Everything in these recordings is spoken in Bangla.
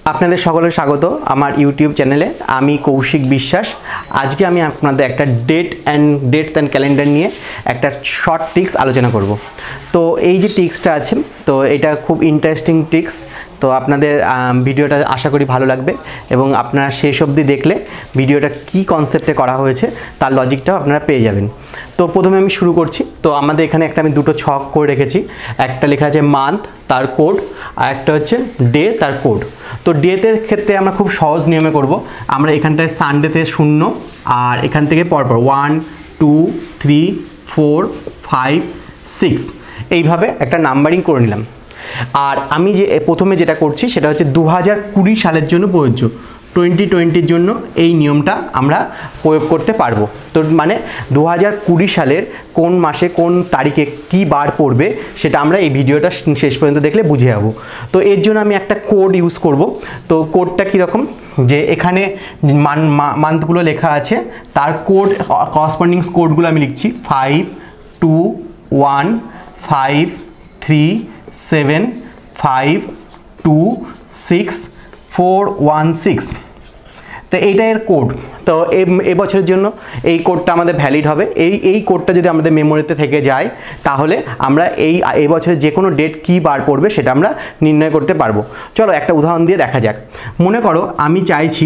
আপনাদের সকলের স্বাগত আমার ইউটিউব চ্যানেলে। আমি কৌশিক বিশ্বাস। আজকে আমি আপনাদের একটা ডেটস অ্যান্ড ক্যালেন্ডার নিয়ে একটা শর্ট ট্রিক্স আলোচনা করব। তো এই যে ট্রিক্সটা আছে, তো এটা খুব ইন্টারেস্টিং ট্রিক্স। তো আপনাদের ভিডিওটা আশা করি ভালো লাগবে এবং আপনারা শেষ অবধি দেখলে ভিডিওটা কি কনসেপ্টে করা হয়েছে তার লজিকটাও আপনারা পেয়ে যাবেন। তো প্রথমে আমি শুরু করছি। তো আমাদের এখানে আমি দুটো ছক করে রেখেছি। একটা লেখা আছে মান্থ, তার কোড, আর একটা হচ্ছে ডে, তার কোড। তো ডেতে ক্ষেত্রে আমরা খুব সহজ নিয়মে করব। আমরা এখানটায় সানডেতে 0, আর এখান থেকে পরপর 1 2 3 4 5 6 এইভাবে একটা নাম্বারিং করে নিলাম। আর আমি যে প্রথমে যেটা করছি সেটা হচ্ছে 2020 সালের জন্য প্রযোজ্য। 2020-র জন্য এই নিয়মটা আমরা প্রয়োগ করতে পারবো। তো মানে 2020 সালের কোন মাসে কোন তারিখে কি বার পড়বে সেটা আমরা এই ভিডিওটা শেষ পর্যন্ত দেখলে বুঝে যাবো। তো এর জন্য আমি একটা কোড ইউজ করব। তো কোডটা কীরকম, যে এখানে মান্থগুলো লেখা আছে, তার কোড করসপন্ডিং কোডগুলো আমি লিখছি 5 2 1 5 3 7 5 2 6 4 1 6। তো এইটা এর কোড। তো এবছরের জন্য এই কোডটা আমাদের ভ্যালিড হবে। এই কোডটা যদি আমাদের মেমোরিতে থেকে যায় তাহলে আমরা এই বছরের যে কোনো ডেট কী বার পড়বে সেটা আমরা নির্ণয় করতে পারবো। চলো একটা উদাহরণ দিয়ে দেখা যাক। মনে করো আমি চাইছি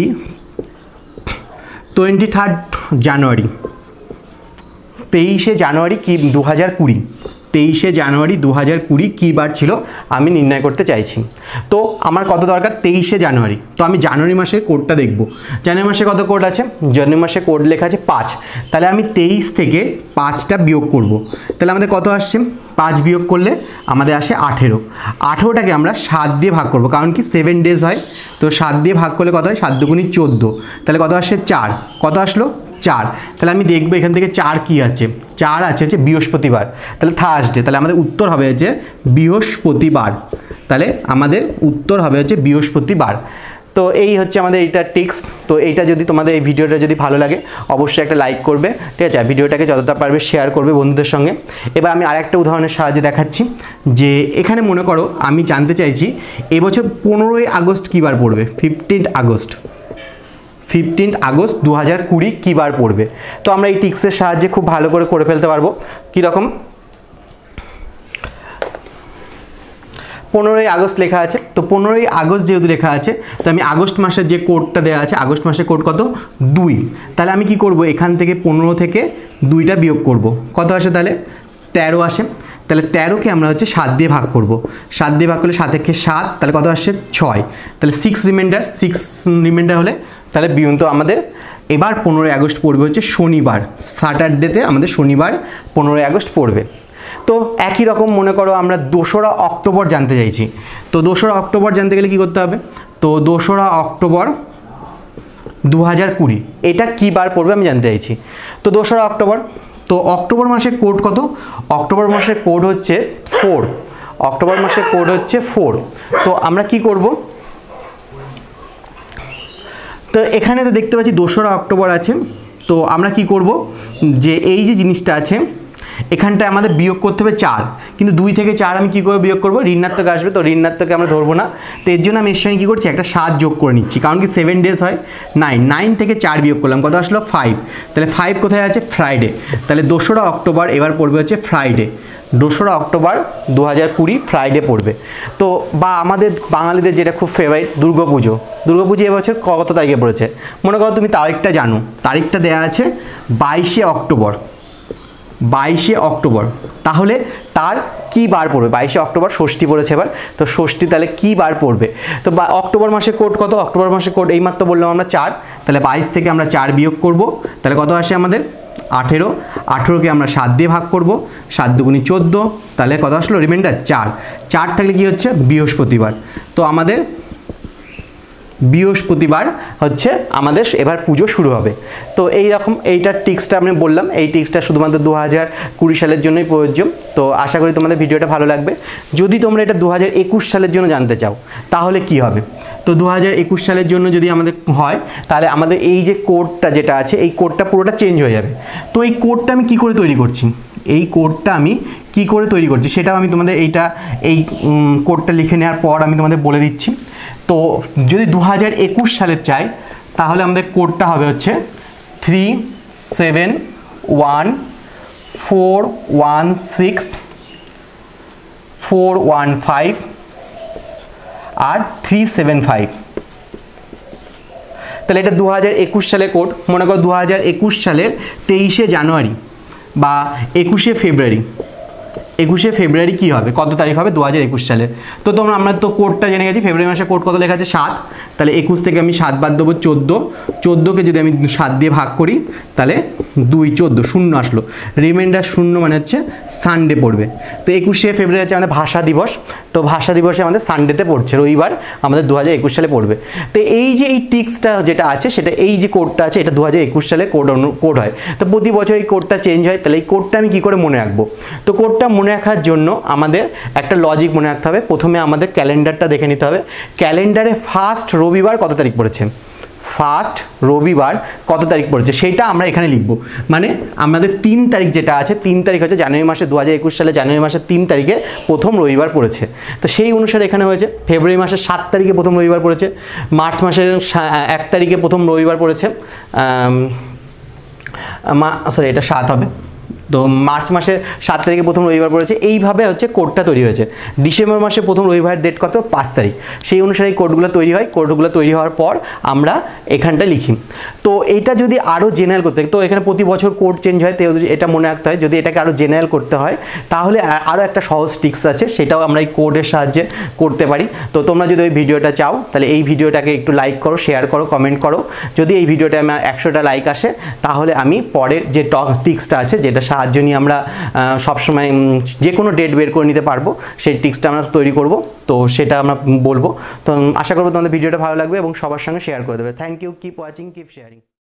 23 জানুয়ারি, 23শে জানুয়ারি কি 2020, 23শে জানুয়ারি 2020 কী বার ছিল আমি নির্ণয় করতে চাইছি। তো আমার কত দরকার, 23শে জানুয়ারি। তো আমি জানুয়ারি মাসের কোডটা দেখব। জানুয়ারি মাসে কত কোড আছে, জানুয়ারি মাসে কোড লেখা আছে 5। তাহলে আমি 23 থেকে 5টা বিয়োগ করব। তাহলে আমাদের কত আসছে, 5 বিয়োগ করলে আমাদের আসে 18। 18টাকে আমরা 7 দিয়ে ভাগ করব, কারণ কি 7 ডেজ হয়। তো 7 দিয়ে ভাগ করলে কত হয়, 7 দুগুণী 14। তাহলে কত আসছে 4। কত আসলো 4। তাহলে আমি দেখবো এখান থেকে 4 কী আছে, 4 আছে হচ্ছে বৃহস্পতিবার। তাহলে থার্সডে। তাহলে আমাদের উত্তর হবে হচ্ছে বৃহস্পতিবার। তাহলে আমাদের উত্তর হবে হচ্ছে বৃহস্পতিবার। তো এই হচ্ছে আমাদের এইটা ট্রিক্স। তো এইটা যদি তোমাদের এই ভিডিওটা যদি ভালো লাগে অবশ্যই একটা লাইক করবে, ঠিক আছে। ভিডিওটাকে যতটা পারবে শেয়ার করবে বন্ধুদের সঙ্গে। এবার আমি আরেকটা উদাহরণের সাহায্যে দেখাচ্ছি। যে এখানে মনে করো আমি জানতে চাইছি এবছর 15ই আগস্ট কী বার পড়বে, 15 আগস্ট 2020 কী বার পড়বে। তো আমরা এই টিক্সের সাহায্যে খুব ভালো করে ফেলতে পারবো। কীরকম, 15ই আগস্ট লেখা আছে। তো 15ই আগস্ট যেহেতু লেখা আছে, তো আমি আগস্ট মাসের যে কোডটা দেওয়া আছে, আগস্ট মাসের কোড কত 2। তাহলে আমি কি করব, এখান থেকে 15 থেকে 2টা বিয়োগ করব। কত আসে, তাহলে 13 আসে। তাহলে 13কে আমরা হচ্ছে 7 দিয়ে ভাগ করব। 7 দিয়ে ভাগ করলে 7 একে 7, তাহলে কত আসছে 6। তাহলে 6 রিমাইন্ডার হলে তাহলে বিয়ন্ত আমাদের এবার 15ই আগস্ট পড়বে হচ্ছে শনিবার। স্যাটারডেতে আমাদের শনিবার 15ই আগস্ট পড়বে। তো একই রকম মনে করো আমরা 2রা অক্টোবর জানতে চাইছি। তো 2রা অক্টোবর জানতে গেলে কী করতে হবে, তো 2রা অক্টোবর 2020 এটা কী বার পড়বে আমি জানতে চাইছি। তো 2রা অক্টোবর, তো অক্টোবর মাসের কোড কত, অক্টোবর মাসের কোড হচ্ছে 4। অক্টোবর মাসের কোড হচ্ছে 4। তো আমরা কি করব, তো এখানে তো দেখতে পাচ্ছি 2রা অক্টোবর আছে। তো আমরা কি করব, যে এই যে জিনিসটা আছে এখানটায় আমাদের বিয়োগ করতে হবে 4, কিন্তু 2 থেকে 4 আমি কী করে বিয়োগ করবো, ঋণাত্মক আসবে। তো ঋণাত্মককে আমরা ধরবো না। তো এর জন্য আমি এর সঙ্গে কী করছি, একটা 7 যোগ করে নিচ্ছি, কারণ কি 7 ডেজ হয় 9 থেকে 4 বিয়োগ করলাম, কত আসলো 5। তাহলে 5 কোথায় আছে, ফ্রাইডে। তাহলে 2রা অক্টোবর এবার পড়বে হচ্ছে ফ্রাইডে। 2রা অক্টোবর 2020 ফ্রাইডে পড়বে। তো বা আমাদের বাঙালিদের যেটা খুব ফেভারিট দুর্গাপুজো এবছর কত তারিখে পড়েছে, মনে করো তুমি তারিখটা জানো, তারিখটা দেওয়া আছে 22শে অক্টোবর। 22শে অক্টোবর, তাহলে তার কি বার পড়বে, 22শে অক্টোবর ষষ্ঠী পড়েছে এবার। তো ষষ্ঠী তাহলে কি বার পড়বে, তো অক্টোবর মাসের কোড কত, অক্টোবর মাসের কোড এইমাত্র বললাম আমরা 4। তাহলে 22 থেকে আমরা 4 বিয়োগ করব। তাহলে কত আসে আমাদের 18। 18কে আমরা 7 দিয়ে ভাগ করব, 7 দুগুণী 14। তাহলে কত আসলো রিমাইন্ডার 4। 4 থাকলে কি হচ্ছে বৃহস্পতিবার। তো আমাদের বৃহস্পতিবার হচ্ছে আমাদের এবার পুজো শুরু হবে। তো এইটার টিক্সটা আমি বললাম, এই টিক্সটা শুধুমাত্র 2020 সালের জন্যই প্রযোজ্য। তো আশা করি তোমাদের ভিডিওটা ভালো লাগবে। যদি তোমরা এটা 2021 সালের জন্য জানতে চাও তাহলে কি হবে, তো 2021 সালের জন্য যদি আমাদের হয় তাহলে আমাদের এই যে কোডটা যেটা আছে এই কোডটা পুরোটা চেঞ্জ হয়ে যাবে। তো এই কোডটা আমি কি করে তৈরি করছি, এই কোডটা আমি কি করে তৈরি করছি সেটাও আমি তোমাদের এই কোডটা লিখে নেওয়ার পর আমি তোমাদের বলে দিচ্ছি। তো যদি 2021 সালের চাই তাহলে আমাদের কোডটা হবে হচ্ছে 371416 415 আর 375। তাহলে এটা 2021 সালে কোড। মনে করো 2021 সালের 23শে জানুয়ারি বা 21শে ফেব্রুয়ারি, 21শে ফেব্রুয়ারি কী হবে, কত তারিখ হবে 2021 সালের। তো আমরা তো কোডটা জেনে গেছি, ফেব্রুয়ারি মাসে কোড কত লেখা আছে 7, তাহলে 21 থেকে আমি 7 বাদ দেবো 14, 14কে যদি আমি 7 দিয়ে ভাগ করি তাহলে 2 14 শূন্য আসলো, রিমাইন্ডার শূন্য মানে হচ্ছে সানডে পড়বে। তো 21শে ফেব্রুয়ারি হচ্ছে আমাদের ভাষা দিবস, তো ভাষা দিবসে আমাদের সানডেতে পড়ছে, রবিবার আমাদের 2021 সালে পড়বে। তো এই যে এই টিক্সটা যেটা আছে সেটা এই যে কোডটা আছে এটা 2021 সালে কোড হয়। তো প্রতি বছর এই কোডটা চেঞ্জ হয়, তাহলে এই কোডটা আমি কী করে মনে রাখবো? তো কোডটা মনে রাখার জন্য আমাদের একটা লজিক মনে রাখতে হবে। প্রথমে আমাদের ক্যালেন্ডারটা দেখে নিতে হবে, ক্যালেন্ডারে ফার্স্ট রবিবার কত তারিখ পড়েছে, ফার্স্ট রবিবার কত তারিখ পড়েছে সেইটা আমরা এখানে লিখব। মানে আমাদের 3 তারিখ যেটা আছে, 3 তারিখ হচ্ছে জানুয়ারি মাসে 2021 সালে জানুয়ারি মাসের 3 তারিখে প্রথম রবিবার পড়েছে, তো সেই অনুসারে এখানে হয়েছে। ফেব্রুয়ারি মাসের 7 তারিখে প্রথম রবিবার পড়েছে, মার্চ মাসের 1 তারিখে প্রথম রবিবার পড়েছে, সরি এটা 7 হবে, তো মার্চ মাসের 7 তারিখে প্রথম রবিবার পড়েছে। এইভাবে হচ্ছে কোডটা তৈরি হয়েছে। ডিসেম্বর মাসে প্রথম রবিবার ডেট কত, 5 তারিখ, সেই অনুসারে এই কোডগুলো তৈরি হয়। কোডগুলো তৈরি হওয়ার পর আমরা এখানটা লিখি। তো এটা যদি আরও জেনারেল করতে হয়, তো এখানে প্রতি বছর কোড চেঞ্জ হয়, তো এটা মনে রাখতে হয়। যদি এটাকে আরও জেনারেল করতে হয় তাহলে আরও একটা সহজ টিক্স আছে, সেটাও আমরা এই কোডের সাহায্যে করতে পারি। তো তোমরা যদি ওই ভিডিওটা চাও তাহলে এই ভিডিওটাকে একটু লাইক করো, শেয়ার করো, কমেন্ট করো। যদি এই ভিডিওটা আমার 100টা লাইক আসে তাহলে আমি পরের যে টিক্সটা আছে, যেটা সাহায্য নিয়ে আমরা সবসময় যে কোনো ডেট বের করে নিতে পারবো, সেই টিক্সটা আমরা তৈরি করব, তো সেটা আমরা বলবো। তো আশা করবো তোমাদের ভিডিওটা ভালো লাগবে এবং সবার সঙ্গে শেয়ার করে দেবে। Thank you, keep watching, keep sharing.